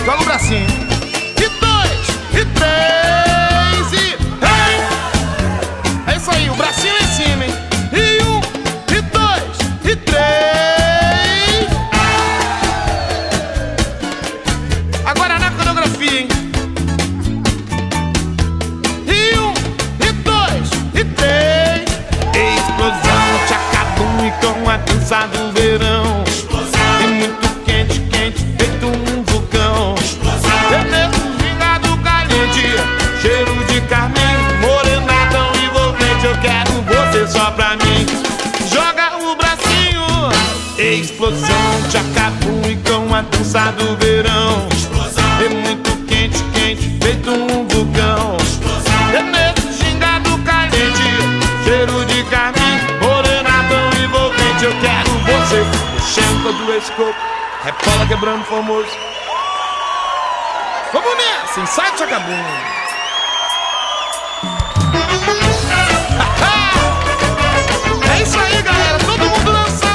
Joga o bracinho. E 2, e 3, e hey! É isso aí, o bracinho lá em cima, hein? E 1, e 2, e 3. Agora na coreografia, hein? E 1, e 2, e 3. Explosão, tchacabum e com a dança do verão. E muito quente, quente, feito um vulcão. Veneno, gingado caliente, cheiro de carmim, morena tão envolvente. Eu quero você só pra mim. Joga o bracinho. Explosão, tchacabum e com a dança do verão. É muito quente, quente, feito um vulcão. Veneno, gingado caliente, cheiro de carmim, morena tão envolvente. Eu quero você mexendo todo esse corpo, rebola quebrando famoso. Vamos nessa, ensaio tchacabum. É isso aí, galera, todo mundo dançando.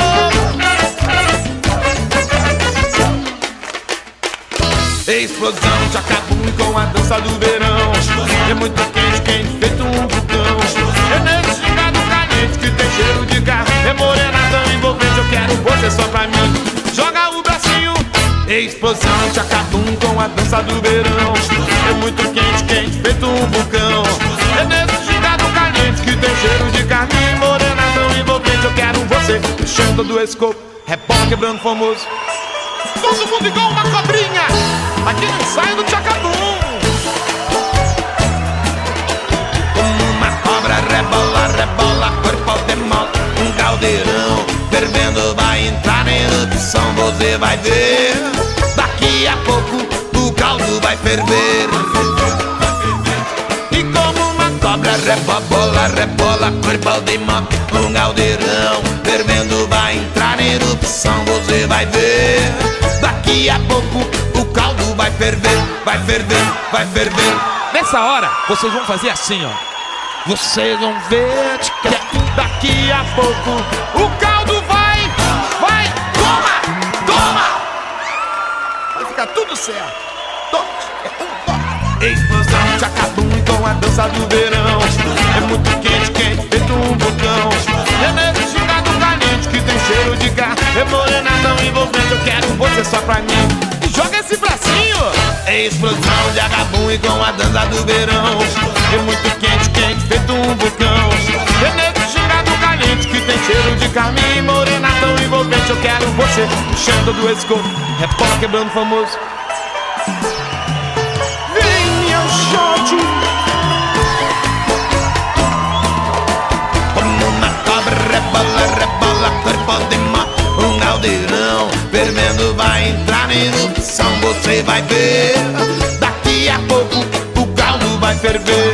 Explosão, tchacabum com a dança do verão. É muito quente, quente, feito um vulcão. É nesse gingado caliente que tem cheiro de carro. É morena tão envolvente, eu quero você só pra mim. Joga o bracinho. Explosão, tchacabum com a dança do verão. É muito quente, quente, feito um vulcão. É nesse gingado caliente que tem cheiro de carne. Morena tão envolvente, eu quero você mexendo todo esse corpo, rebola quebrando famoso. Todo mundo igual uma cobrinha aqui no ensaio do tchacabum. Como uma cobra rebola, rebola, corpo de mola. Um caldeirão fervendo vai entrar em erupção. Você vai ver, daqui a pouco o caldo vai ferver. E como uma cobra rebola, rebola, corpo de mola. Um caldeirão fervendo vai entrar em erupção. Você vai ver, daqui a pouco o caldo vai ferver, vai ferver, vai ferver. Nessa hora, vocês vão fazer assim, ó. Vocês vão ver que daqui a pouco o caldo vai, toma, toma. Vai ficar tudo certo. Toque, toque. Explosão, tchacabum com a dança do verão. É muito quente, quente, feito um vulcão. É nesse gingado caliente que tem cheiro de carro. É morena tão envolvente, eu quero você só pra mim. E joga esse bracinho. Explosão de agabum e com a dança do verão. É muito quente, quente, feito um vulcão. É nesse gingado caliente que tem cheiro de carmim, morena tão envolvente. Eu quero você mexendo todo esse corpo, rebola quebrando famoso. Vem, meu shot. Como uma cobra rebola, rebola, corpo de mola. Um caldeirão fervendo vai entrar em erupção. Você vai ver, daqui a pouco o caldo vai ferver.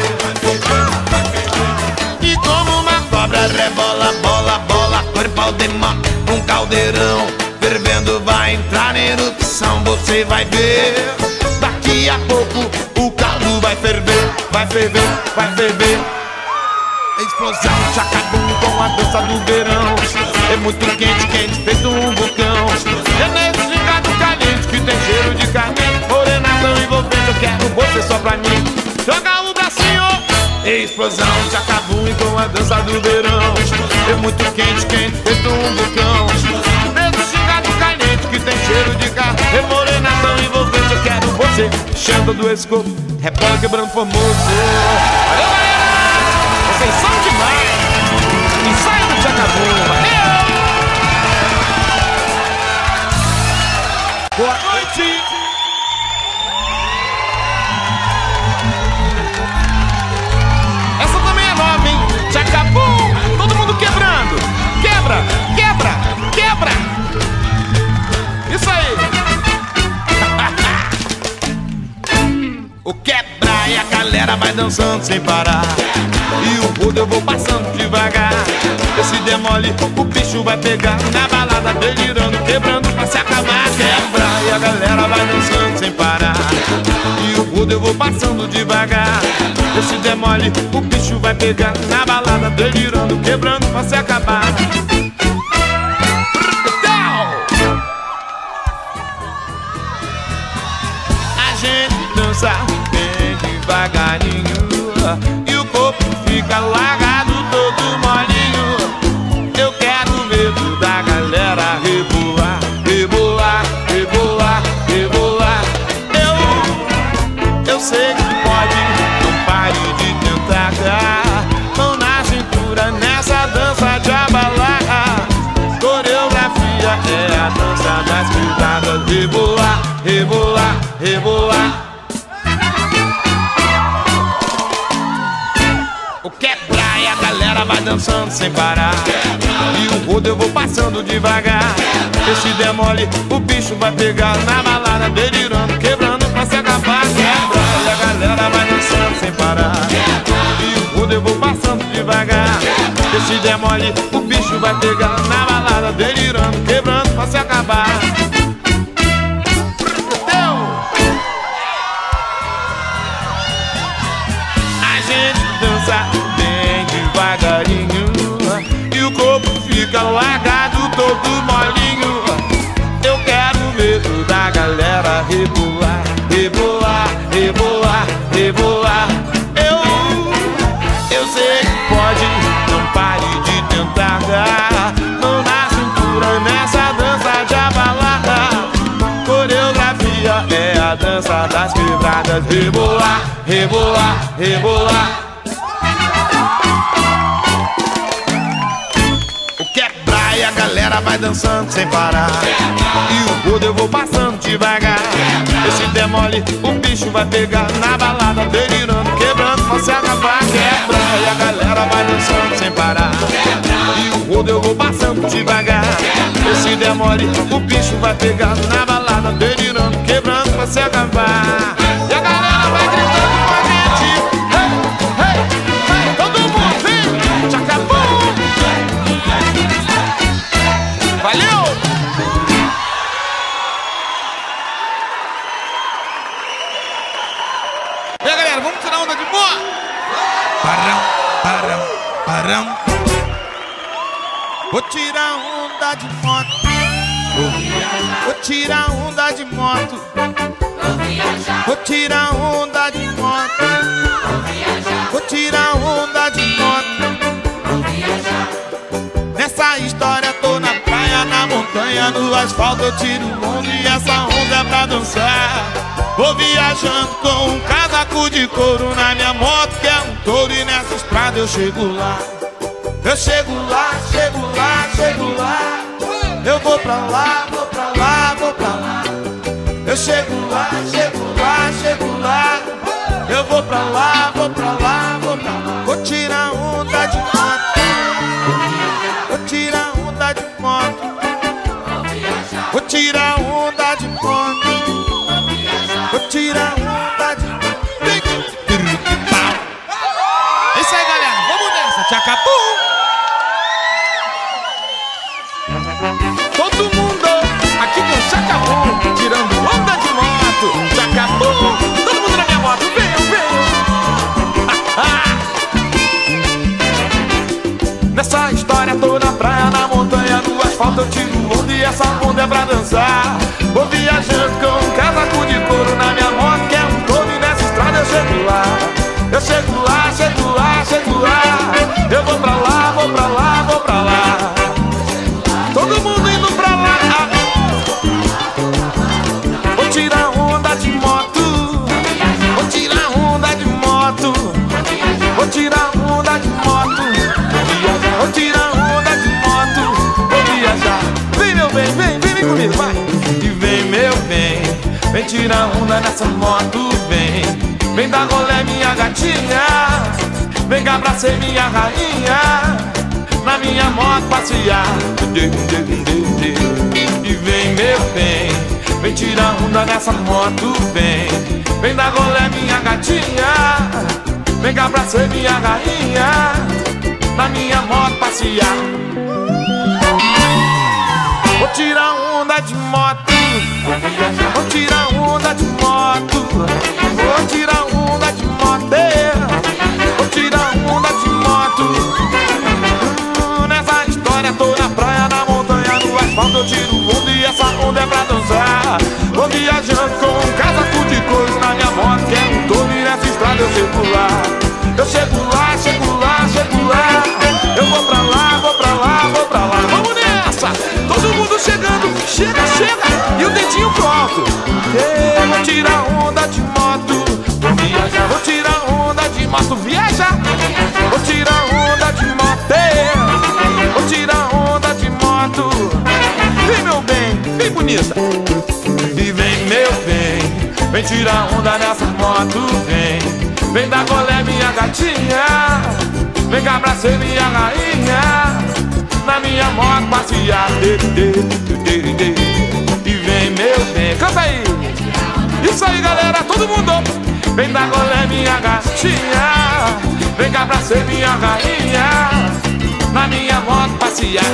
E como uma cobra rebola, bola, bola, corpo de mola. Um caldeirão fervendo vai entrar em erupção. Você vai ver, daqui a pouco o caldo vai ferver, vai ferver, vai ferver. Explosão, tchacabum com a dança do verão. É muito quente, quente, feito um vulcão. É nesse gingado caliente que tem cheiro de carne. Morena tão envolvente, eu quero você só pra mim. Joga o bracinho. Explosão, tchacabum e com a dança do verão. É muito quente, quente, feito um vulcão. Nesse gingado caliente que tem cheiro de carne. É morena tão envolvente, eu quero você mexendo todo esse corpo, rebola quebrando famoso. Valeu, galera! Vocês são demais! Ensaio do tchacabum, valeu! Boa noite! Essa também é nova, hein? Tchacabum! Todo mundo quebrando! Quebra! Quebra! Quebra! Isso aí! O quebra e a galera vai dançando sem parar. E o gordo eu vou passando devagar. Esse demole o bicho vai pegar. Na balada delirando, quebrando pra se acabar. Quebra e a galera vai dançando sem parar. E o gordo eu vou passando devagar. Esse demole o bicho vai pegar. Na balada delirando, quebrando pra se acabar. gente dança bem devagarinho e o corpo fica largado todo molinho. Eu quero ver toda a galera rebolar, rebolar, rebolar, rebolar. Eu sei que pode, não pare de tentar. Mão na cintura nessa dança de abalar. Coreografia é a dança das pisadas. Rebolar, rebolar, rebolar. O quebrar e a galera vai dançando sem parar. E o rodo eu vou passando devagar. Esse demole o bicho vai pegar na balada, delirando, quebrando pra se acabar. Quebra e a galera vai dançando sem parar. E o rodo eu vou passando devagar. Esse demole o bicho vai pegar na balada, delirando, quebrando pra se acabar. A gente dança bem devagarinho e o corpo fica largado todo molinho. Eu quero ver toda a galera rebolar, rebolar, rebolar, rebolar. Eu sei que pode, não pare de tentar. Mão na cintura nessa dança de abalar. Coreografia é a dança das quebradas. Rebolar, rebolar, rebolar. O quebrar e a galera vai dançando sem parar. E o rodo eu vou passando devagar. Esse demole o bicho vai pegar na balada, delirando, quebrando pra se acabar. Quebra e a galera vai dançando sem parar. E o rodo eu vou passando devagar. Esse demole o bicho vai pegar na balada, delirando, quebrando pra se acabar. E a galera vai gritando com a gente. Hey, hey, hey, todo mundo vem, já acabou. Valeu! E aí, galera, vamos tirar onda de boa? Parão, parão, parão. Vou tirar onda de moto. Vou tirar onda de moto. Vou tirar onda de moto. Vou tirar onda de moto. Nessa história tô na praia, na montanha, no asfalto eu tiro onda e essa onda é pra dançar. Vou viajando com um casaco de couro na minha moto, que é um touro, e nessa estrada eu chego lá. Eu chego lá, chego lá, chego lá. Eu vou pra lá, vou pra lá, vou pra lá. Eu chego lá, chego lá, chego lá. Eu vou pra lá, vou pra lá, vou pra lá. Vou tirar onda de moto. Vou tirar onda de moto. Vou tirar onda de moto. Vou tirar onda de moto. É isso aí, galera. Vamos nessa. Tchacapu. Todo mundo aqui com Tchacapu, tirando onda de moto. Tchacapu. Todo mundo na minha moto. Venham, venham. Nessa história tô na praia, na montanha, no asfalto eu tiro onda e essa onda é pra dançar. Vou viajando com um casaco de couro na minha moto, que é um touro, e nessa estrada eu chego lá. Eu chego lá, chego lá, chego lá. Eu vou pra lá, vou pra lá, vou pra lá. Todo mundo indo pra lá. Vou tirar onda de moto. Vou tirar onda de moto. Vou tirar onda de moto. Vou tirar onda de moto. Vou viajar. Vem, meu bem, vem, vem comigo, vai. E vem, meu bem, vem tirar onda nessa moto, vem. Vem dar rolé, minha gatinha. Vem cá pra ser minha rainha. Na minha moto passear. E vem, meu bem, vem tirar onda nessa moto, vem. Vem dar rolé, minha gatinha. Vem cá pra ser minha rainha. Na minha moto passear. Vou tirar onda de moto. Vou tirar onda de moto. Vou tirar onda de moto. Vou tirar onda de moto. Nessa história tô na praia, na montanha, no asfalto eu tiro onda e essa onda é pra dançar. Vou viajando com um casaco de couro chega, chega. E o dedinho pro alto. Eu vou tirar onda de moto, vou viajar. Vou tirar onda de moto, viaja. Vou tirar onda de moto, vou tirar onda de moto. Vem, meu bem, vem bonita. E vem, meu bem, vem tirar onda nessa moto, vem. Vem dar golé, minha gatinha. Vem cá pra ser minha rainha. Na minha moto passear. E vem, meu bem, canta aí. Isso aí, galera, todo mundo. Vem dar golé, minha gatinha. Vem cá pra ser minha rainha. Na minha moto passear.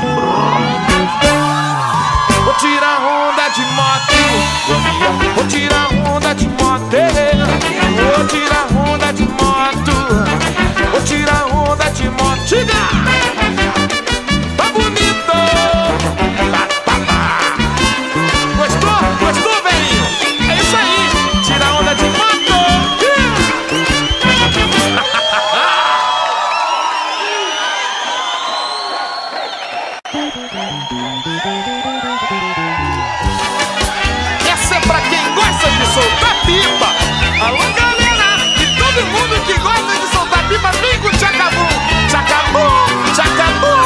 Vou tirar onda de moto, vou tirar onda de moto, vou tirar onda de moto, vou tirar onda de moto. Tira! Tá bonito! Gostou? Gostou, velhinho? É isso aí! Tira onda de moto! Essa é pra quem gosta de soltar pipa. Alô, galera! E todo mundo que gosta de soltar pipa, vem com o tchacabum! Tchacabum! Tchacabum!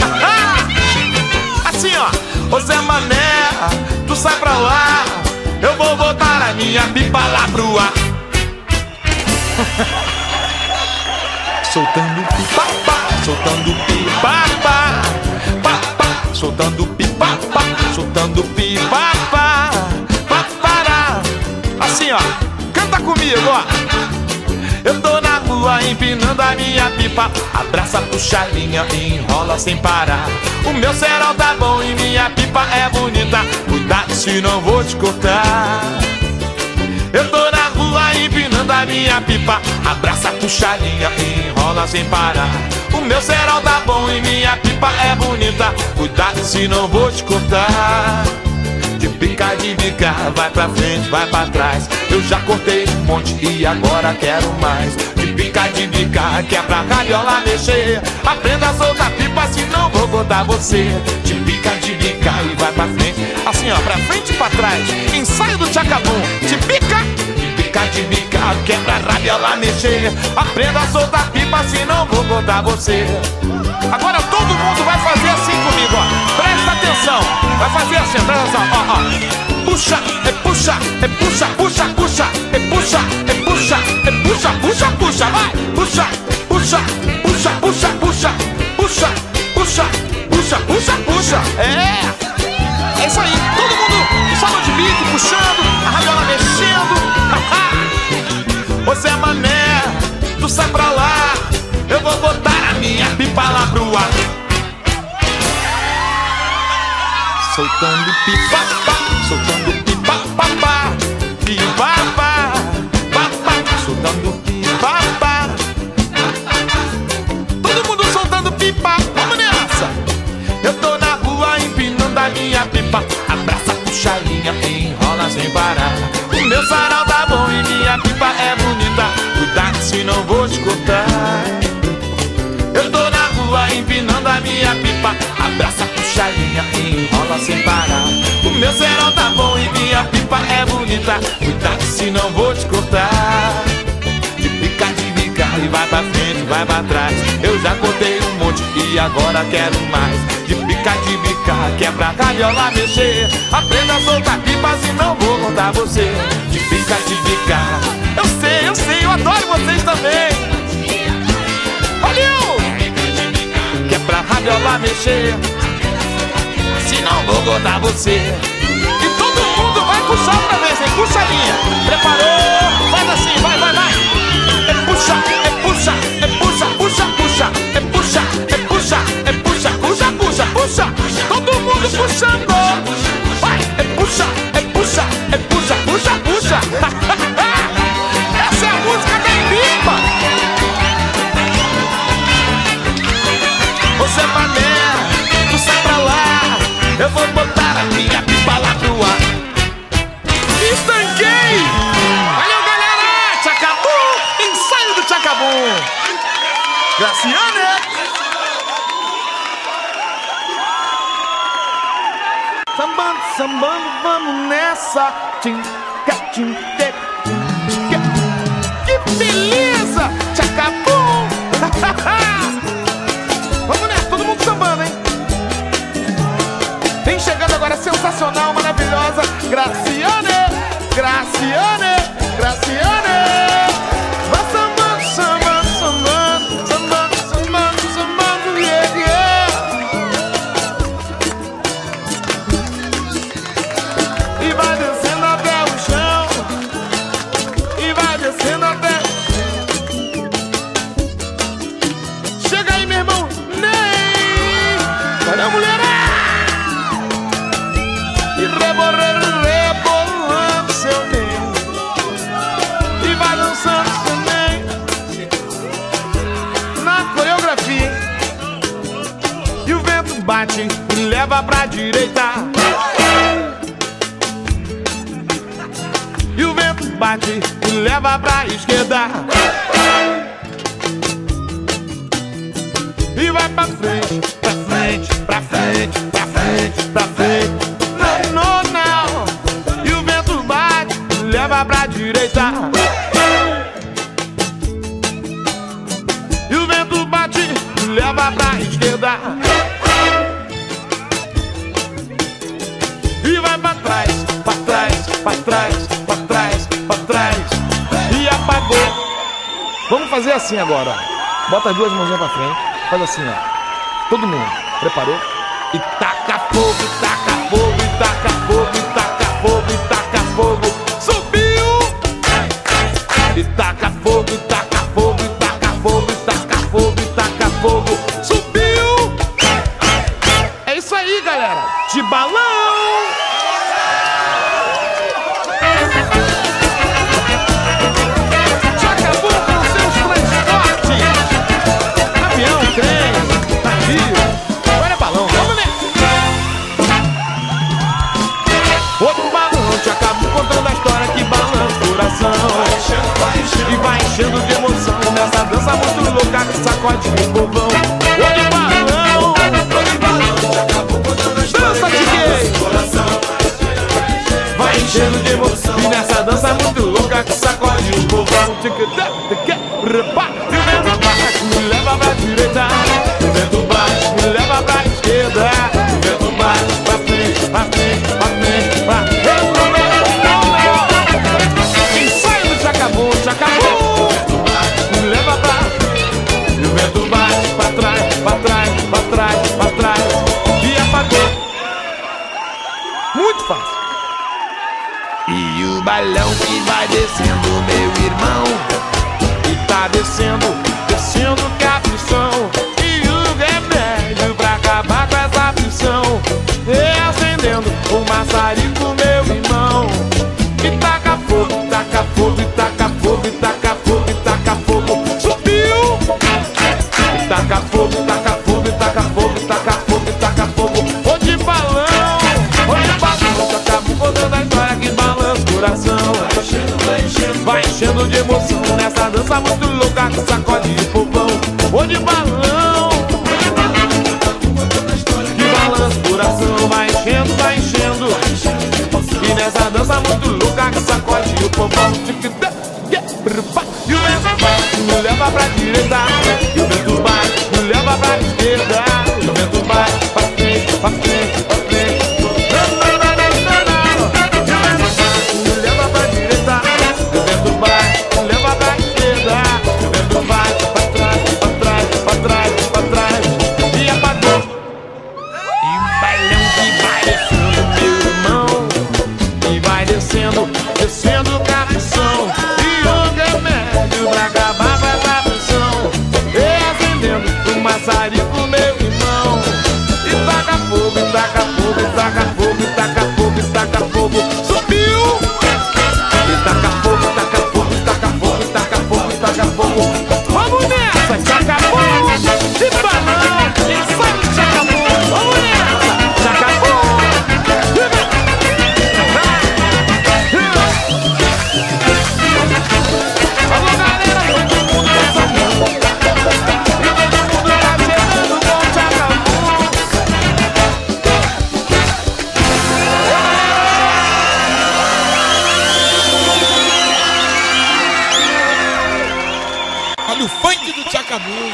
Assim, ó. Ô Zé Mané, tu sai pra lá. Eu vou botar a minha pipa lá pro ar. Soltando pipa, soltando pipa, soltando pipa, soltando pipa, assim, ó, canta comigo, ó. Eu tô na rua empinando a minha pipa. Abraça, puxa a linha e enrola sem parar. O meu cerol tá bom e minha pipa é bonita. Cuidado se não vou te cortar. Eu tô na rua empinando a minha pipa. Abraça, puxa a linha e enrola sem parar. O meu cerol tá bom e minha pipa é bonita. Cuidado se não vou te cortar. De bica, vai pra frente, vai pra trás. Eu já cortei um monte e agora quero mais. De bica, que é pra rabiola mexer. Aprenda a soltar pipa, senão vou botar você. De bica e vai pra frente. Assim, ó, pra frente e pra trás. Ensaio do tchacabum. De bica, que é pra rabiola mexer. Aprenda a soltar pipa, senão vou botar você. Agora todo mundo vai fazer assim comigo, ó. Presta atenção. Vai fazer assim, presta atenção, ó, ó. Puxa, puxa, puxa, puxa, puxa, puxa, puxa, puxa, puxa, puxa, vai. Puxa, puxa, puxa, puxa, puxa, puxa, puxa, puxa, puxa, puxa. É isso aí, todo mundo só de bico, puxando, a rabiola mexendo. Você é mané, tu sai pra lá. Eu vou botar a minha pipa lá pro ar. Soltando pipa, soltando pipa, papá, pipa, papá, soltando pipa, todo mundo soltando pipa, vamos nessa. Eu tô na rua empinando a minha pipa. Abraça, puxa a linha e enrola sem parar. O meu sarau tá bom e minha pipa é bonita. Cuidado se não vou te cortar. Eu tô na rua empinando a minha pipa. Abraça, puxa a linha e enrola sem parar. O meu cerol tá bom e minha pipa é bonita. Cuidado se não vou te cortar. De bica e vai pra frente, vai pra trás. Eu já cortei um monte e agora quero mais. De bica, que é pra rabiola mexer. Aprenda a soltar pipa, senão vou contar você. De bica, eu sei, eu adoro vocês também. Valeu! Que é pra rabiola mexer, senão vou contar você. E todo mundo vai puxar outra vez, hein? Puxa a linha. Preparou? Faz assim, vai, vai, vai. É puxa, puxa, puxa, puxa, puxa. É puxa, puxa, puxa, puxa, puxa, puxa. Todo mundo puxando. Vai, é puxa, puxa, puxa, puxa, puxa. Essa é a música da pipa. Você é mané, tu sai pra lá. Eu vou botar a minha pipa lá pro ar. Estanquei! Valeu, galera! Tchacabum! Ensaio do tchacabum! Graciane! Sambando, sambando, vamos nessa. Que beleza! Tchacabum! Vamos nessa, todo mundo sambando, hein? Vem chegando agora, sensacional, maravilhosa, Graciane! Graciane! Graciane! Vai sambando, sambando, sambando, sambando, sambando, sambando, yeah, yeah. E vai descendo até o chão. E vai descendo até. Chega aí, meu irmão. Nem. Cadê a mulher? E rebolando seu nem. E vai dançando também na coreografia. E o vento bate e leva pra direita. E o vento bate e leva pra esquerda. E vai pra frente, pra frente, pra frente, pra frente, pra frente. Não, não, não. E o vento bate e leva pra direita. E o vento bate e leva pra esquerda. E vai pra trás, pra trás, pra trás, pra trás, pra trás. E apagou. Vamos fazer assim agora, ó. Bota as duas mãozinhas pra frente. Faz assim, ó. Todo mundo. Preparou? E taca fogo, taca fogo, e taca fogo, e taca fogo, e taca fogo. Subiu! E taca fogo, e taca fogo, e taca fogo, e taca fogo, e taca fogo. Subiu! É isso aí, galera. De balão! Contando a história que balança o coração. E vai enchendo de emoção nessa dança muito louca que sacode o povão. Ô de balão, dança de coração. Vai enchendo de emoção e nessa dança muito louca que sacode o povão. E o vento bate, me leva pra direita. O vento bate, me leva pra esquerda. O vento bate, pra frente, pra frente, pra frente, pra frente. Já acabou, me leva pra. E o vento bate pra trás, pra trás, pra trás, pra trás. E apagou. Muito fácil. E o balão que vai descendo, meu irmão. E tá descendo, descendo com a aflição. E o remédio pra acabar com essa aflição é acendendo o maçarico, meu irmão. E taca fogo, taca fogo, e taca fogo, e taca fogo, e taca fogo. Subiu! E taca fogo, taca fogo, e taca fogo, e taca fogo, e taca fogo. Ô de balão, acabo contando a história que balança o coração. Vai enchendo de emoção nessa dança muito louca que sacode o povão. Ô de balão, que balança o coração. Vai enchendo, vai enchendo. E nessa dança muito louca que sacode o povão. E o vento bate, me leva pra direita. E o vento bate, me leva pra esquerda. E o vento bate, pra frente, pra frente, pra frente. Me leva pra direita. E o vento bate, me leva pra esquerda. E o vento bate, pra trás, pra trás, pra trás, pra trás. E apagou. E o balão que vai descendo, meu irmão. E vai descendo, descendo com a aflição. E o remédio pra acabar com essa aflição é acendendo o maçarico, meu irmão. E taca fogo, acabou.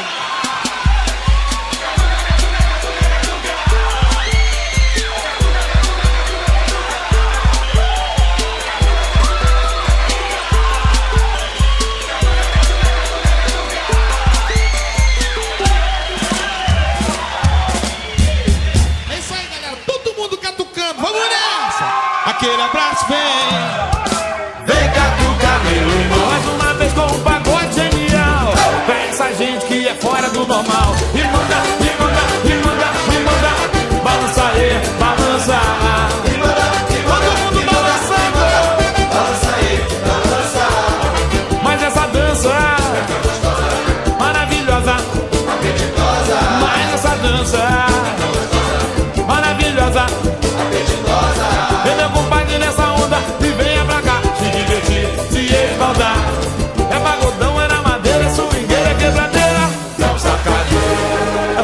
É isso aí, galera. Todo mundo catucando. Vamos nessa. Aquele abraço vem catucar meu irmão. Mais uma vez com um pagode genial. Pra essa gente que é fora do normal. E manda, e manda, e manda, e manda. Balança aí, balança. E manda, e manda, todo mundo balançando. Balança aí, balança. Mas essa dança maravilhosa, apetitosa. Mas essa dança maravilhosa, apetitosa. Vem meu compadre nessa onda e venha pra cá se divertir, se esbaldar. É pagodão, é na madeira, swingueira, é quebradeira. Não sacaneia.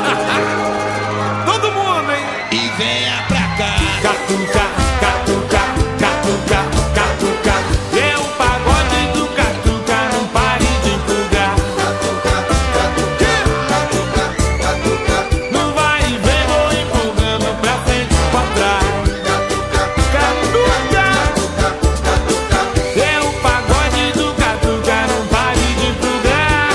Todo mundo, hein? e venha pra cá. Catuca, catuca, catuca, catuca. É um pagode do catuca, não pare de empurrar. Não vai e vem, vou empurrando pra frente e pra trás. Catuca, é um pagode do catuca, não pare de empurrar.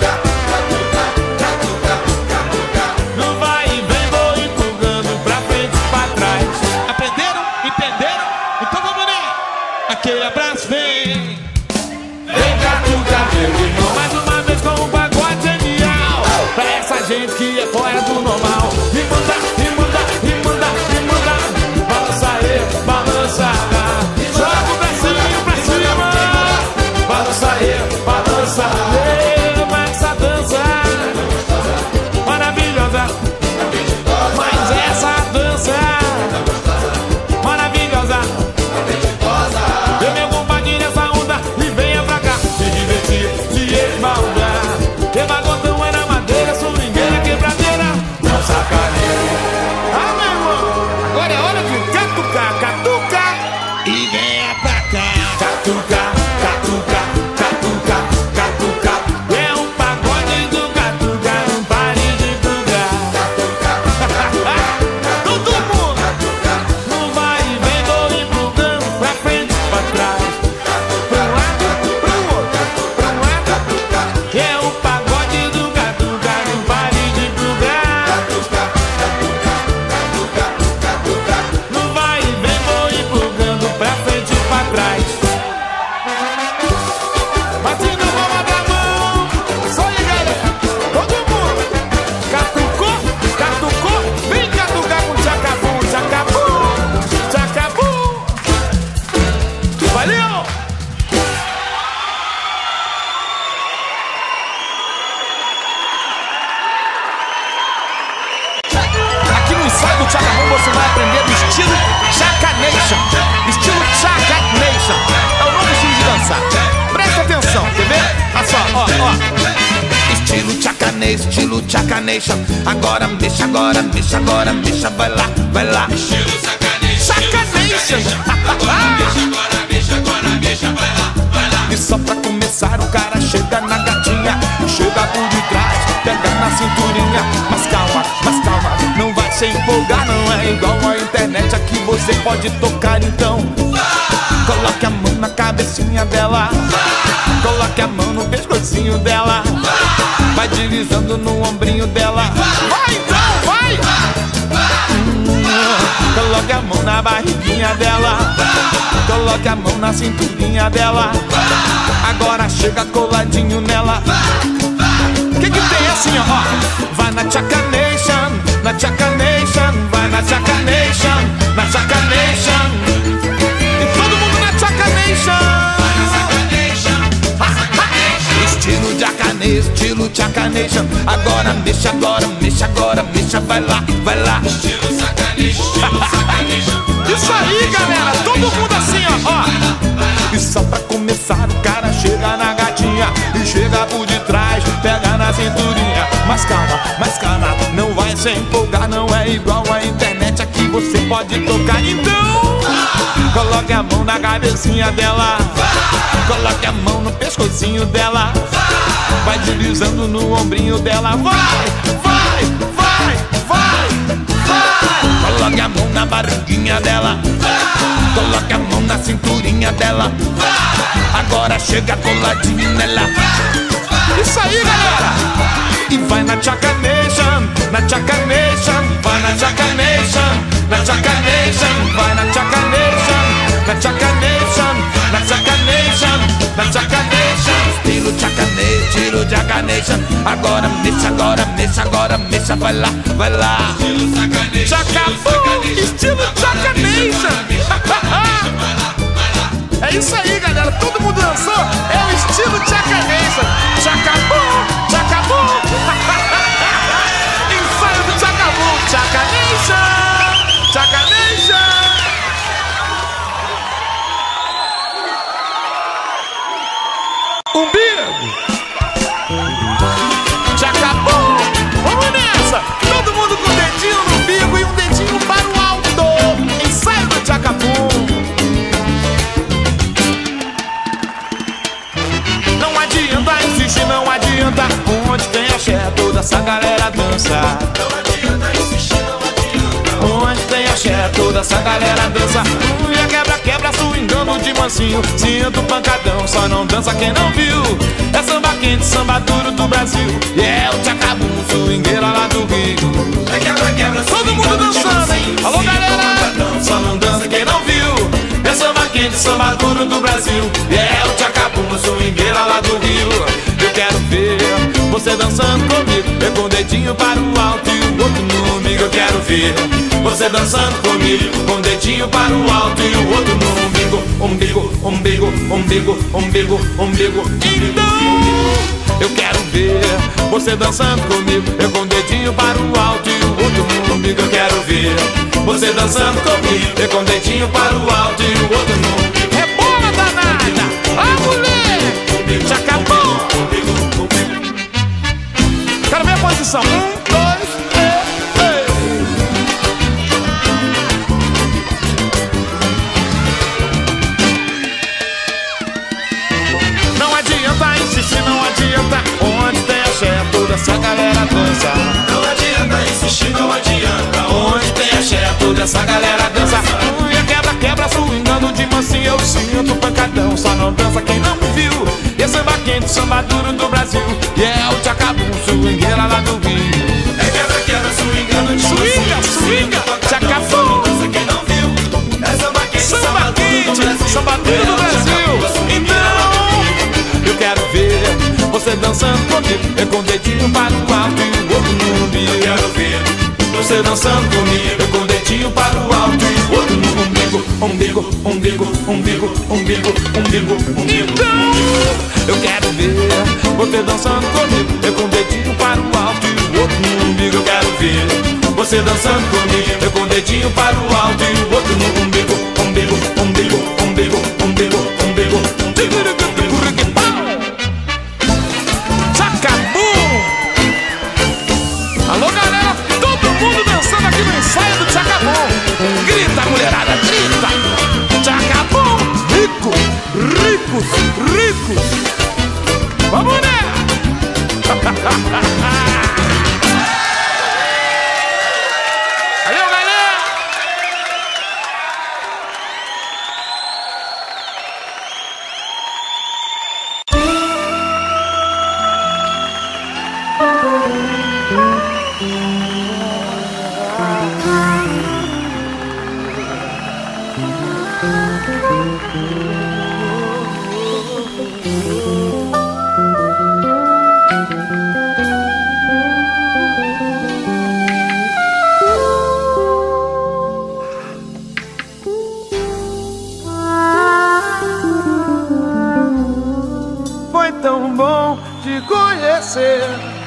Não vai e vem, vou empurrando pra frente e pra trás. Aprenderam? Entenderam? Então vamos nessa. Aquele abraço vem. Vem catucar meu irmão, mais uma vez com um pagode genial. Pra essa gente que é fora do normal. E manda, e manda, e manda, e manda. Balança aí, balança. Joga o bracinho pra cima. Balança aí, balança. Mas essa dança maravilhosa. Mas essa dança maravilhosa. Vem meu compadre nessa onda e venha pra cá se divertir, se esbaldar. Rebagotão é na madeira, swingueira, quebradeira. Não sacaneia. Ah, meu irmão, agora é hora de catucar, catuca. E venha pra cá. Catuca, catuca, catuca, catuca. É um pagode do catuca, não pare de tugar. Todo mundo. Não vai e vem, vou empurrando pra frente e pra trás. Pra um lado, pro outro, pra um lado. É o pagode do catuca, não pare de tugar. Não vai e vem, vou empurrando pra frente e pra trás. Batendo palma da mão. Só aí, galera. Todo mundo. Catucou, catucou. Vem catucar com tchacabu, tchacabu, tchacabu. Valeu! Aqui no ensaio do Tchacabum você vai aprender do estilo Chacanation. Estilo Chacanation. É o novo estilo de dançar. Presta atenção, quer ver? Olha só, ó, ó. Estilo chacanês, estilo chacanation. Agora mexa, agora mexa, agora mexa. Vai lá, vai lá. Estilo Chacanation. E só pra começar o cara chega na gatinha, chega por detrás, pega na cinturinha. Mas calma, não vai se empolgar. Não é igual a internet, aqui você pode tocar então. Coloque a mão na cabecinha dela, coloque a mão no pescocinho dela. Vai deslizando no ombrinho dela. Vai então, vai! Coloque a mão na barriguinha dela, coloque a mão na cinturinha dela. Agora chega coladinho nela. Que tem assim, ó? Vai na chacanation, na chacanation. Vai na chacanation, na chacanation. E todo mundo na chacanation. Estilo jacanês, estilo chacanation. Agora mexa, agora mexa, agora mexa. Vai lá, vai lá. Estilo sacanation, estilo sacanation. Isso aí, galera, todo mundo assim, ó. E só pra começar o cara chega na gatinha e chega por detrás, pega na cinturinha. Mas calma, não vai se empolgar. Não é igual a internet, aqui você pode tocar então. Coloque a mão na cabecinha dela, coloque a mão no pescocinho dela, vai deslizando no ombrinho dela. Vai, vai, vai, vai, vai. Coloque a mão na barriguinha dela, coloque a mão na cinturinha dela, agora chega coladinho nela. Isso aí, galera! E vai na Chaka Nation, na Chaka Nation, vai na Chaka Nation, na Chaka Nation, vai na Chaka Nation, na Chaka Nation, na Chaka Nation, na Chaka Nation. Estilo Chaka Nation, estilo Chaka Nation. Agora mexa, agora mexa, agora mexa, vai lá, vai lá. Chaka Boom, estilo Chaka Nation. É isso aí, galera, todo mundo dançou. É o estilo Chaka Nation. Chaka Boom, Chaka Boom. Ensaio do Chaka Boom, Chaka Nation, Chaka Nation. Umbigo, Chaka Boom. Vamos nessa, todo mundo com o dedinho no umbigo e um dedinho para o alto. Ensaio do Chaka Boom. Não adianta insistir, não adianta. Onde tem axé, toda essa galera dança. Não adianta insistir, não adianta. Onde tem axé, toda essa galera dança. E a quebra, quebra, swingando de mansinho. Sinto o pancadão, só não dança quem não viu. É samba quente, samba duro do Brasil. E é o Chaka Boom, swingueira lá do Rio. É quebra, quebra, todo mundo dançando, hein? Alô, galera! Só não dança quem não viu. É samba quente, samba duro do Brasil. E é o Chaka Boom, swingueira lá do Rio. Eu quero ver você dançando comigo, eu com o dedinho para o alto e o outro no umbigo. Eu quero ver você dançando comigo, com o dedinho para o alto e o outro no umbigo. Umbigo, umbigo, umbigo, umbigo, umbigo. Então eu quero ver você dançando comigo, eu com o dedinho para o alto e o outro no umbigo. Eu quero ver você dançando comigo, eu com o dedinho para o alto e o outro no umbigo. É bola danada, a mulher, Chaka Boom. Quero ver a posição. 1, 2, 3. Não adianta insistir, não adianta. Onde tem axé, toda essa galera dança. Não adianta insistir, não adianta. Onde tem axé, toda essa galera dança. E a quebra, quebra, swingando de mansinho. Eu sinto pancadão, só não dança quem não viu. E é samba quente, samba duro do Brasil. E é o Chaka Boom, swingueira lá do Rio. É quebra, quebra, swingando de Swinga, swinga, Chaka Boom. Dança quem não viu. É samba quente, Samba quente, samba duro do Brasil. Então eu quero ver você dançando comigo, eu com o dedinho para o alto e o outro no umbigo. Eu quero ver você dançando comigo, eu com o dedinho para o alto e o outro no umbigo. Umbigo, umbigo, umbigo, umbigo, umbigo, umbigo. Então eu quero ver você dançando comigo, eu com o dedinho para o alto e o outro no umbigo. Eu quero ver você dançando comigo, eu com o dedinho para o alto e o outro no umbigo. Umbigo, umbigo, umbigo, umbigo, umbigo, umbigo. Chaka Boom. Alô, galera, todo mundo dançando aqui no ensaio do Chaka Boom. Grita, mulherada, grita. Chaka Boom. Rico, ricos, ricos. Vamos, né? Valeu, galera. Foi tão bom te conhecer.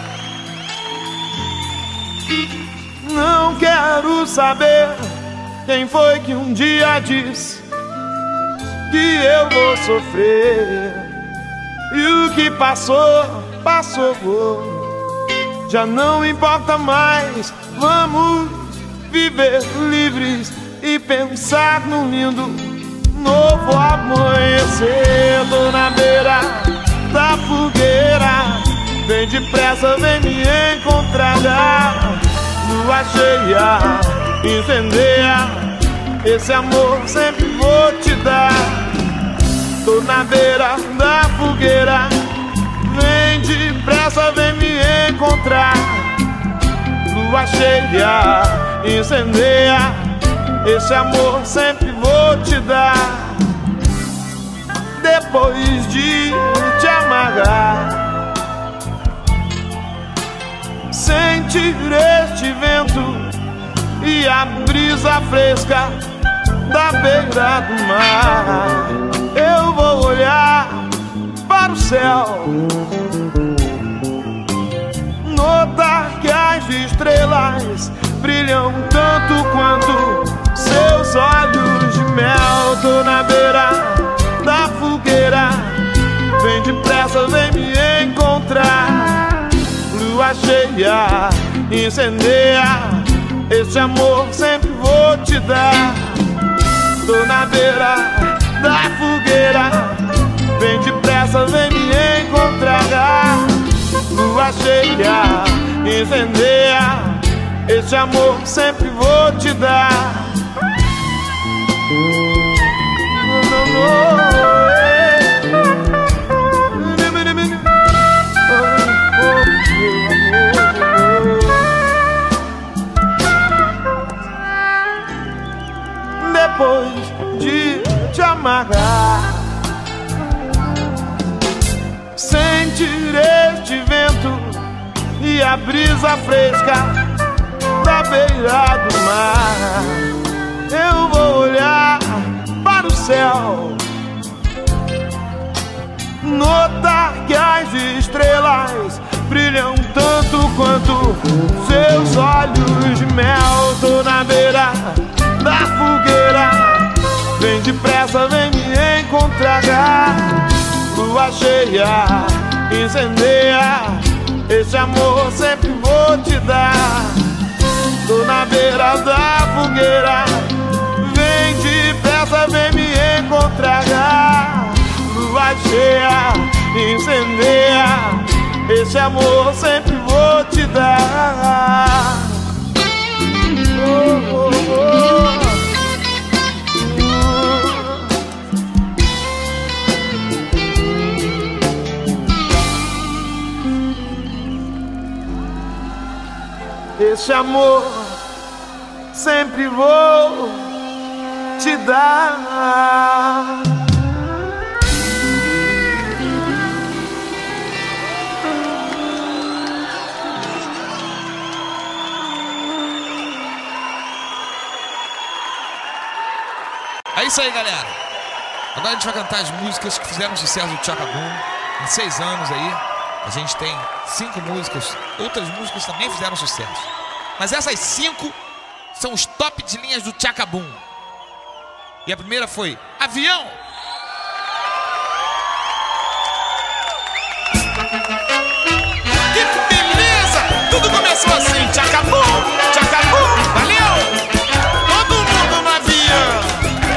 Não quero saber quem foi que um dia disse que eu vou sofrer. E o que passou, passou. Já não importa mais. Vamos viver livres e pensar no lindo novo amanhecer. Tô na beira da fogueira, vem depressa, vem me encontrar. Lua cheia, incendeia, esse amor sempre vou te dar. Tô na beira da fogueira, vem depressa, vem me encontrar. Lua cheia, incendeia, esse amor sempre vou te dar. Depois de te amarrar, sentir este vento e a brisa fresca da beira do mar. Eu vou olhar para o céu, notar que as estrelas brilham tanto quanto seus olhos de mel. Tô na beira da fogueira, vem depressa, vem me encontrar. Lua cheia, incendeia, esse amor sempre vou te dar. Tô na beira da fogueira, vem depressa, vem me encontrar. Lua cheia, incendeia, esse amor sempre vou te dar. Depois de te amarrar, sentir este vento e a brisa fresca da beira do mar. Eu vou olhar para o céu, notar que as estrelas brilham tanto quanto seus olhos de mel. Tô na beira da fogueira, vem depressa, vem me encontrar. Lua cheia, incendeia, esse amor sempre vou te dar. Tô na beira da fogueira, vem depressa, vem me encontrar. Lua cheia, incendeia, esse amor sempre vou te dar. Oh, oh, oh. Esse amor sempre vou te dar. É isso aí, galera. Agora a gente vai cantar as músicas que fizeram sucesso do Chaka Boom. Em 6 anos aí, a gente tem 5 músicas. Outras músicas também fizeram sucesso, mas essas 5 são os top de linhas do Chaka Boom. E a primeira foi Avião. Que beleza! Tudo começou assim, Chaka Boom, Chaka Boom, valeu! Todo mundo no avião.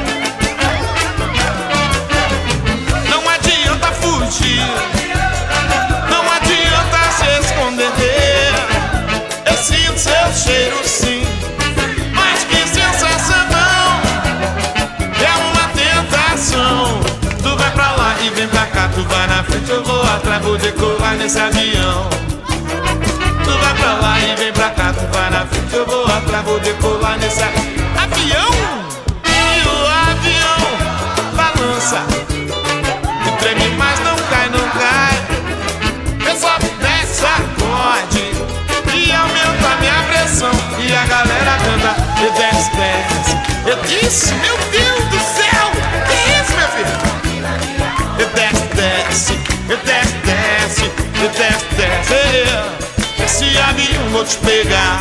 Não adianta fugir, não adianta se esconder. Eu sinto seu cheiro sim, mas que sensação não. É uma tentação. Tu vai pra lá e vem pra cá, tu vai na frente, eu vou atrás, vou decolar nesse avião. Tu vai pra lá e vem pra cá, tu vai na frente, eu vou atrás, vou decolar nesse avião. E o avião balança, tu treme mas não cai, não cai. Eu só desce, sacode e aumenta a minha pressão. E a galera canta, eu desce, desce. Eu disse, meu Deus do céu, que isso, meu filho? Eu desce, desce, eu desce, desce, eu desce, desce. Esse avião vou te pegar,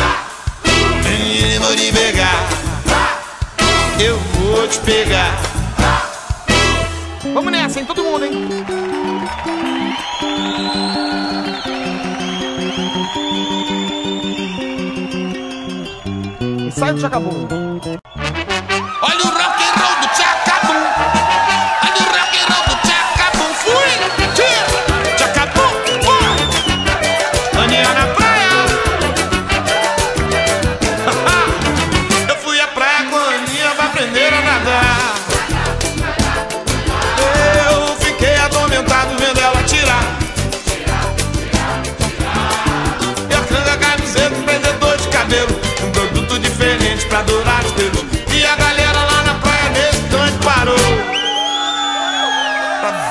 vou te pegar, eu vou te pegar. Vamos nessa, hein, todo mundo, hein? Ensaio do Chaka Boom. Olha o rock and roll do Chaka Boom.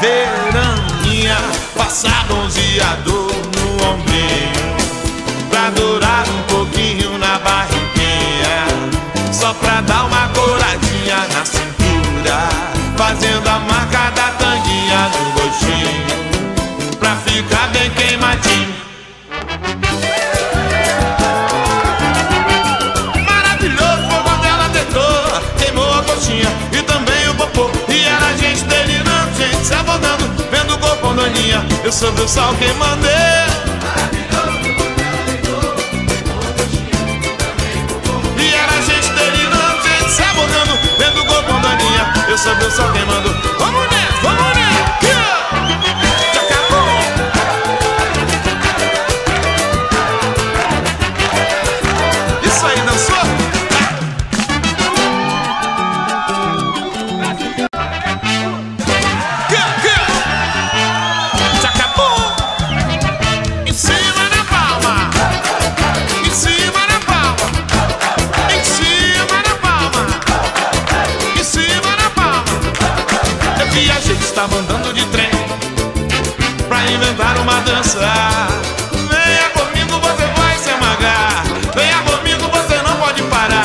veraninha, passa bronzeador no ombrinho, pra durar um pouquinho na barriguinha, só pra dar uma coradinha na cintura, fazendo a marca da tanguinha no gostinho, pra ficar bem queimadinho. Maravilhoso foi quando ela deitou, queimou a coxinha e também o popô, e era a gente delirando, gente se abordando, vendo o corpão da Aninha, eu sob o sol queimando. Eu soube o sol queimando. Vamos nessa, vamos nessa. Já acabou. Isso aí, dançou? Já acabou. Em cima da palma. Em cima da palma. Em cima da palma. Em cima da palma. E a gente estava andando de trem pra inventar uma dança. Venha comigo, você vai se amagar. Venha comigo, você não pode parar.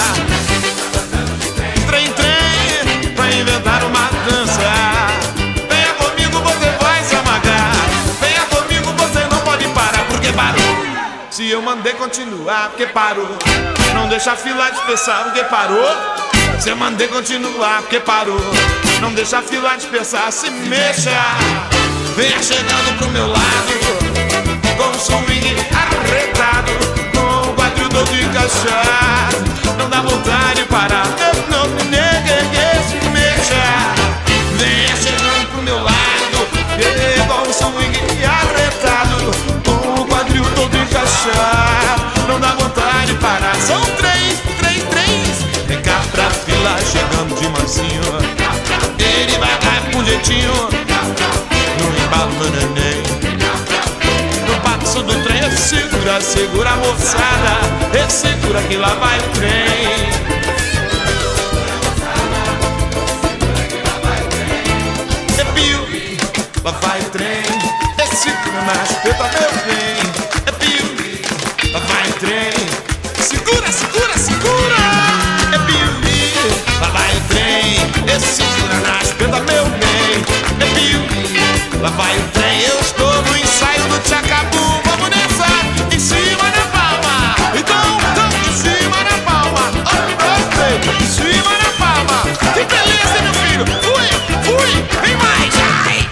Trem, trem, pra inventar uma dança. Venha comigo, você vai se amagar. Venha comigo, você não pode parar. Porque parou. Se eu mandei continuar, porque parou. Não deixa a fila dispersar, porque parou. Se eu mandei continuar, porque parou. Não deixa a fila dispersar, se mexa. Venha chegando pro meu lado, com o swing arretado, com o quadril todo encaixado. Não dá vontade de parar, não, se mexa. Venha chegando pro meu lado, com o swing arretado, com o quadril todo encaixado. Não dá vontade de parar, são três. Vem cá pra fila, chegando de mansinho. Ele vai dar com jeitinho, no embalo do neném. No passo do trem, segura a moçada, segura que lá vai o trem. Epio, lá vai o trem, segura na espeta, meu bem. Epio, lá vai o trem, segura. Lá vai o trem, segura na espeta, meu bem. Lá vai o trem, eu estou no ensaio do Tchacabu. Vamos nessa, em cima da palma. Então, em cima da palma. Em cima da palma. Que beleza, meu filho. Fui, vem mais. Ai.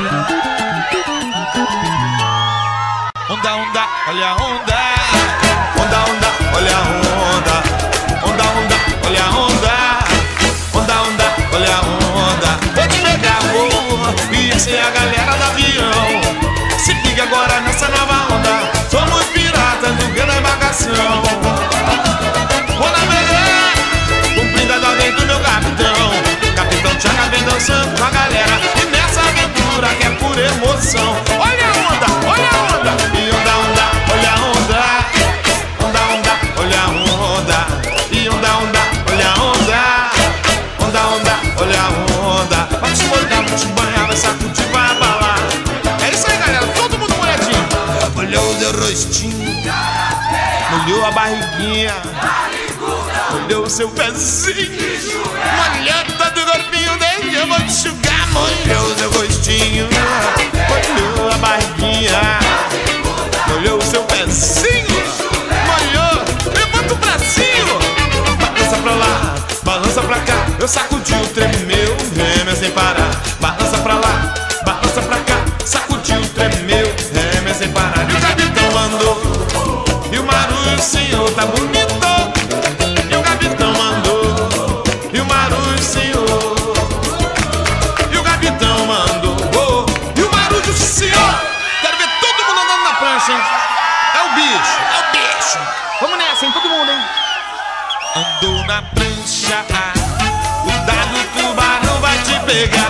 Onda, olha a onda. Onda, olha a onda. Onda, olha a onda. Olha a onda, vou te pegar, e essa é a galera do avião. Se liga agora nessa nova onda, somos piratas do que da embarcação. Vou navegar, cumprindo as ordens do meu capitão. Capitão Tchaca vem dançando com a galera, e nessa aventura que é por emoção. Olha a onda, e onda, olha a onda. Onda, olha a onda, e onda, olha a onda. Olha a onda, vai te molhar, vai te banhar, vai sacudir, vai abalar. É isso aí, galera, todo mundo molhadinho. Olhou o seu rostinho, molhou a barriguinha, molhou o seu pezinho, molhou todo o corpinho dele, eu vou te enxugar. Molhou o seu rostinho, molhou a barriguinha, molhou o seu pezinho, molhou, levanta o bracinho, balança pra lá, balança pra cá. Eu sacudi o tremeu, reme sem parar. Balança pra lá, balança pra cá. Sacudi o tremeu, reme sem parar. E o capitão mandou, e o Maru, o senhor tá bonito. E o capitão mandou, e o Maru, o senhor. E o capitão mandou, e o Maru, o senhor. Quero ver todo mundo andando na prancha, hein? É o bicho. Vamos nessa, hein? Todo mundo, hein? Andou na prancha, cuidado, o tubarão vai te pegar.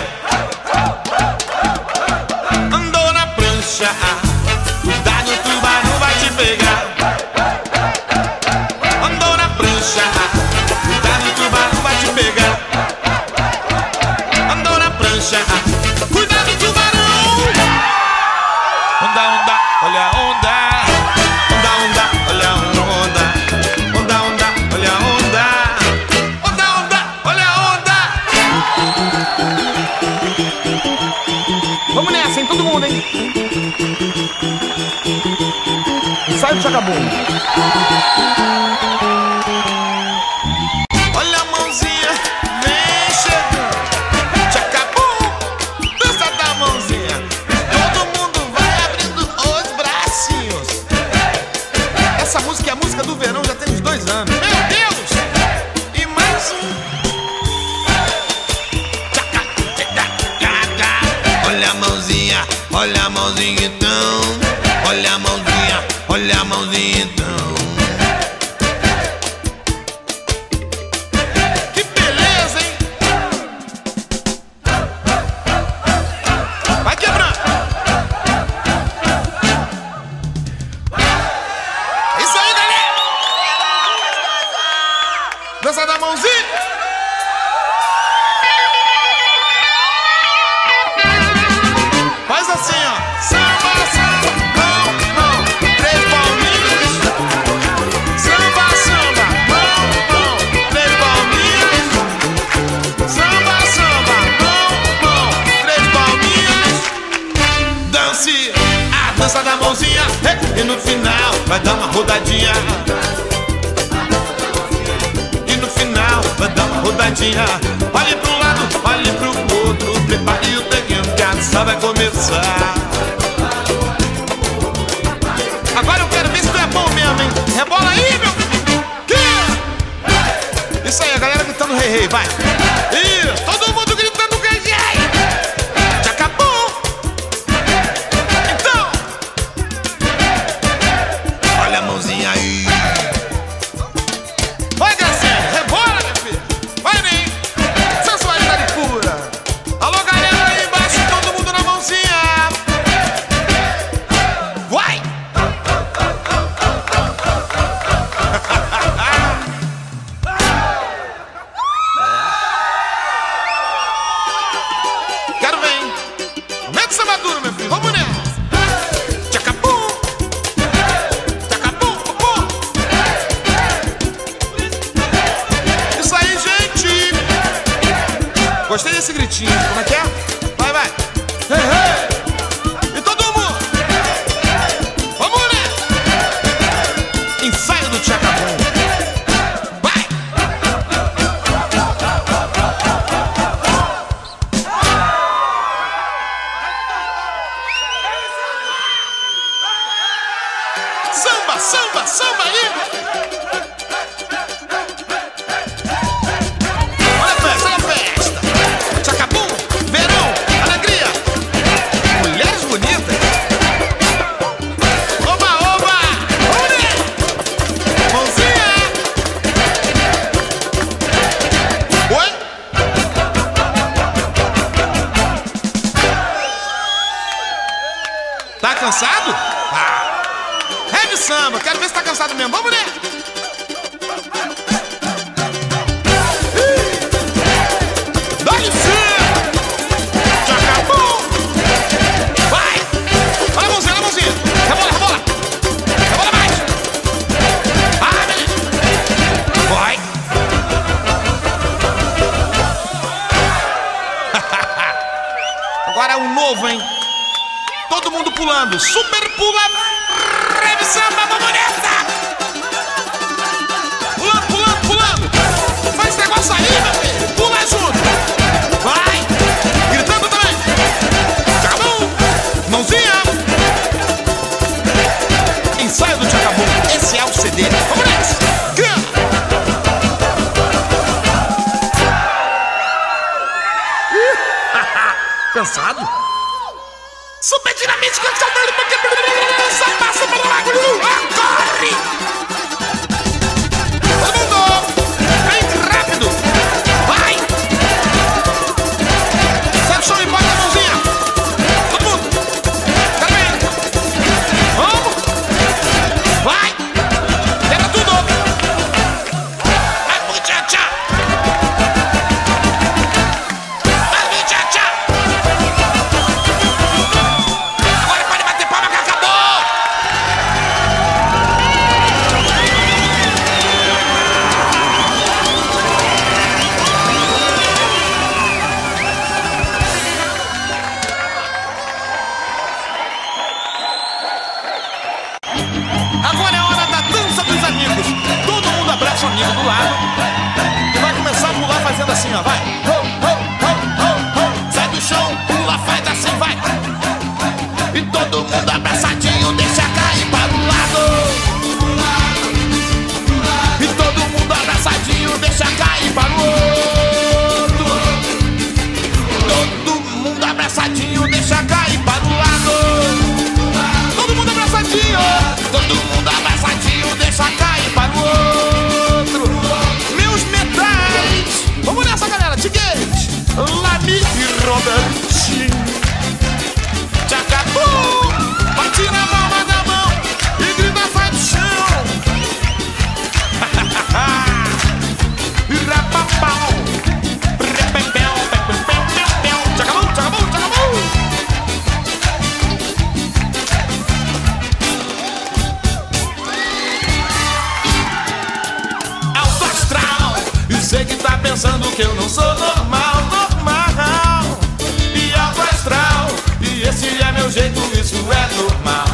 Andou na prancha, cuidado, o tubarão vai te pegar. Andou na prancha, cuidado, o tubarão vai te pegar. Andou na prancha, cuidado, o tubarão. hein? Todo mundo, hein? Ensaio do Chacabum. Olha a mãozinha, vem chegando. Chacabum, dança da mãozinha. Todo mundo vai abrindo os bracinhos. Essa música é a música do verão, já tem uns 2 anos. Meu Deus! E mais um. Olha a mãozinha então. Olha a mãozinha então. Que beleza, hein? Vai quebrando. É isso aí, galera. Dança da mãozinha. Faz assim, ó. Samba, samba, mão, mão, 3 palminhas. Samba, samba, mão, mão, 3 palminhas. Samba, samba, mão, mão, 3 palminhas. Dance a dança da mãozinha. E no final vai dar uma rodadinha. E no final vai dar uma rodadinha. Olhe pro lado, olhe pro outro. Prepare o teguinho que a dança vai começar. Agora eu quero ver se tu é bom mesmo, hein? Rebola aí, meu filho. Isso aí, a galera gritando rei, rei, vai. Isso, todo mundo gritando rei, rei. Chacabum. Então, olha a mãozinha aí. Vai, Gracinha, rebola, minha filha. Vai, nem. Sensualidade pura. Alô, galera aí embaixo, todo mundo na mãozinha. Vai! Quero ver, hein? Aumenta essa madura, meu filho. Vamos nessa. Chacabum. Chacabum, bum. Isso aí, gente. Gostei desse gritinho. Como é que é? Vai, vai. Hey, hey. E todo mundo. Vamos nessa. Ensaio do Chacabum. Vai. Samba, samba, samba aí. Olha a festa, olha a festa. Chacabum, verão, alegria. Mulheres bonitas. Oba, oba. Vamos nessa. Mãozinha. Oi? Tá cansado? Ah. Heavy samba, quero ver se tá cansado mesmo. Vamos nessa. Dá licença. Chacabum. Vai. Olha a mãozinha, olha a mãozinha. Rebola, rebola. Rebola mais. Ah, beleza. Vai. Agora é um novo, hein? Todo mundo pulando. Super pula. Heavy samba, vamos nessa. Pulando, pulando, pulando. Faz esse negócio aí, meu filho. Pula junto. Vai. Gritando também. Chacabum. Mãozinha. Ensaio do Chacabum. Esse é o CD. Vamos nessa. Cansado? Super dinamite, canção dele, porque samba, samba, corre! Todo mundo, vem rápido, vai! Sai do chão e bota a mãozinha. Todo mundo, tá bem? Vamos! Vai! Quebra tudo! Vai, muchacha! Vai, muchacha! Agora pode bater palma que acabou! ó, vai. Sai do chão, pula, faz assim, vai. E todo mundo abraçadinho, deixa cair para o lado. E todo mundo abraçadinho, deixa cair para o outro. Todo mundo abraçadinho, deixa cair para o lado. Todo mundo abraçadinho. Todo mundo abraçadinho, deixa cair para o outro. Meus metais. Vamos nessa, galera. Tiguete, Lami e Robertinho. Tchacabum! Bate na palma da mão e grita, sai do chão. Rapapau! Repepeu, pepepeu, pepeu. Tchacabum, tchacabum, tchacabum. Alto astral! E sei que tá pensando que eu não sou normal, normal. E alto astral! E esse é meu jeito, isso é normal.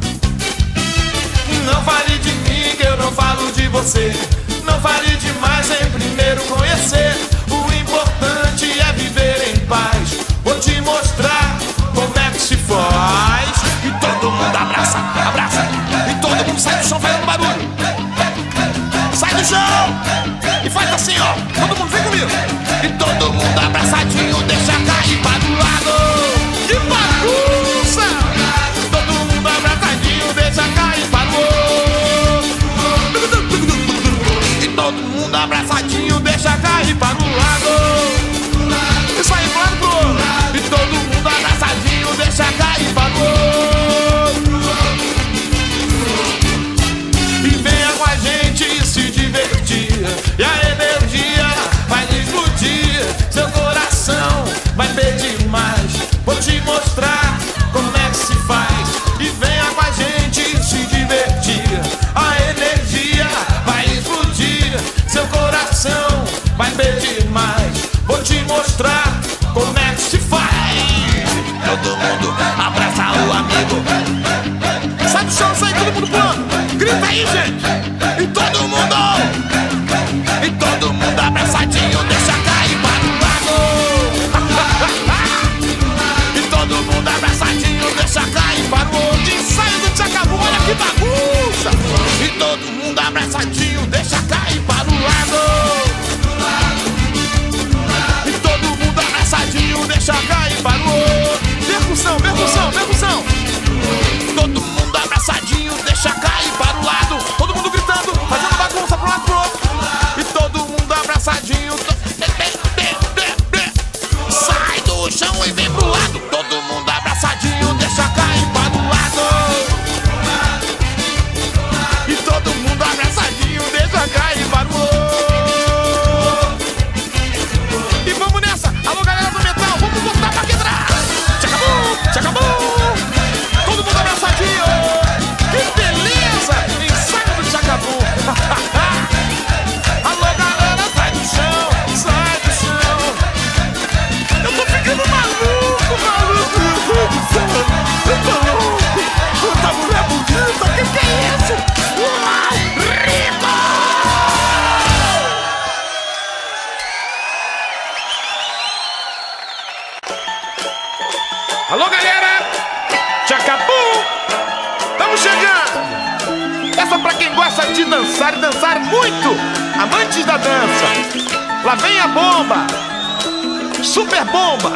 Não fale de mim que eu não falo de você. Não fale demais sem primeiro conhecer. O importante é viver em paz. Vou te mostrar como é que se faz. E todo mundo abraça, abraça. E todo mundo sai do chão fazendo barulho. Sai do chão e faz assim, ó. Todo mundo vem comigo. E todo mundo abraçadinho, deixa cair para o lado. Que bagunça! Todo mundo abraçadinho, deixa cair para o outro. E todo mundo abraçadinho, deixa cair para o lado. Isso aí, pro lado pro outro. E todo mundo abraçadinho, deixa cair para o outro. E venha com a gente se divertir. E a energia vai explodir. Seu coração vai pedir mais. Vou te mostrar como é que se faz. E venha com a gente se divertir. A energia vai explodir. Seu coração vai pedir mais. Vou te mostrar como é que se faz. Todo mundo abraça o amigo. Sai do chão, sai todo mundo pulando. Grita aí, gente. E todo mundo abraçadinho, deixa cair para o lado. E todo mundo abraçadinho, deixa cair para o outro. Ensaio do Tchacabum, olha que bagunça. E todo mundo abraçadinho, deixa cair para o lado. E todo mundo abraçadinho, deixa cair para o outro. Percussão, percussão, percussão. Todo mundo abraçadinho, deixa cair para o lado. Todo mundo gritando, fazendo bagunça pro lado pro outro. E todo mundo abraçadinho, sai do chão e vem pro lado. Todo mundo abraçadinho, deixa cair para o lado. E todo mundo abraçadinho, deixa cair para o outro. E vamos nessa, alô galera do metal, vamos botar pra quebrar. Tchacabum, tchacabum. Todo mundo abraçadinho. Que beleza, ensaio do Tchacabum. Alô galera, sai do chão, sai do chão. Eu tô ficando maluco, maluco. Eu tô louco. Puta mulher bonita, que é isso? Riba! Alô galera, Tchacabum, estamos chegando. Essa pra quem gosta de dançar e dançar muito, amantes da dança. Lá vem a bomba, super bomba.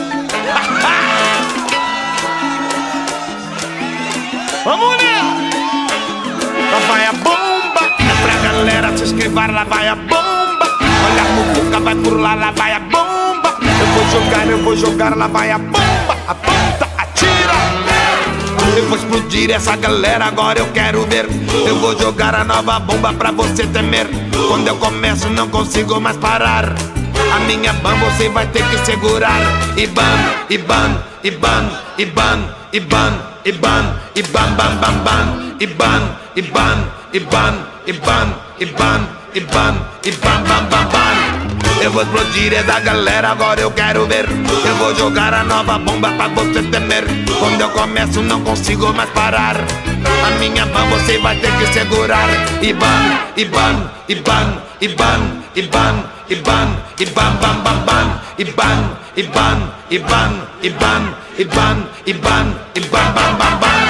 Vamos nela. Lá vai a bomba, é pra galera se inscrever, lá vai a bomba. Olha a muvuca, vai por lá vai a bomba. Eu vou jogar, lá vai a bomba. Aponta, atira. Eu vou explodir essa galera, agora eu quero ver. Eu vou jogar a nova bomba pra você temer. Quando eu começo não consigo mais parar. A minha ban você vai ter que segurar. Iban, Iban, Iban, Iban, Iban, Iban, Iban, bam, bam, bam. Iban, Iban, Iban, Iban, Iban, Iban, Iban, bam, bam, bam. Eu vou explodir essa galera, agora eu quero ver. Eu vou jogar a nova bomba pra você temer. Quando eu começo não consigo mais parar. A minha mão você vai ter que segurar. Iban, Iban, Iban, Iban, Iban, e ban, e bam bam bam bam, e ban, e ban, e ban, e ban, e ban, e ban, e bam bam bam bam.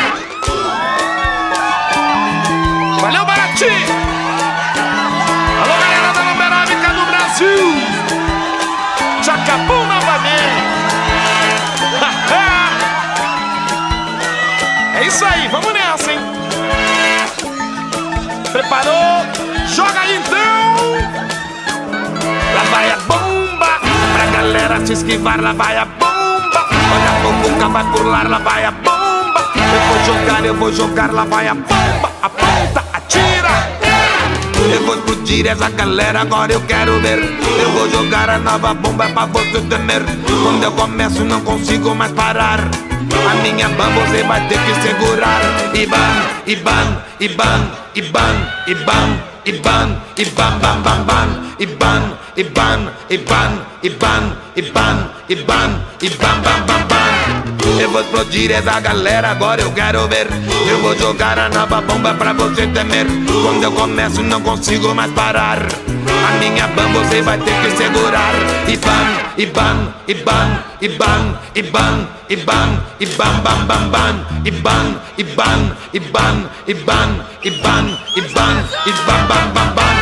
Valeu, Barati! Alô, galera da Numerábica do Brasil! Chacabum novamente! É isso aí, vamos nessa, hein? Preparou? Joga aí então! Lá vai a bomba, pra galera se esquivar, lá vai a bomba. Olha a boca, vai pular, lá vai a bomba. Eu vou jogar, lá vai a bomba. Aponta, atira. Eu vou explodir essa galera, agora eu quero ver. Eu vou jogar a nova bomba pra você temer. Quando eu começo não consigo mais parar. A minha bamba você vai ter que segurar. Iban, Iban, Iban, Iban, Iban, Iban, Iban, bam, bam, bam. Iban, Iban, Iban, Iban, Iban, Iban, Iban, bam, bam, bam. Eu vou explodir essa galera, agora eu quero ver. Eu vou jogar a nova bomba pra você temer. Quando eu começo não consigo mais parar. A minha bamba você vai ter que segurar. Iban, Iban, Iban, Iban, Iban, Iban, Iban, bam, bam, bam. Iban, Iban, Iban, Iban, Iban, Iban, Iban, bam, bam, bam.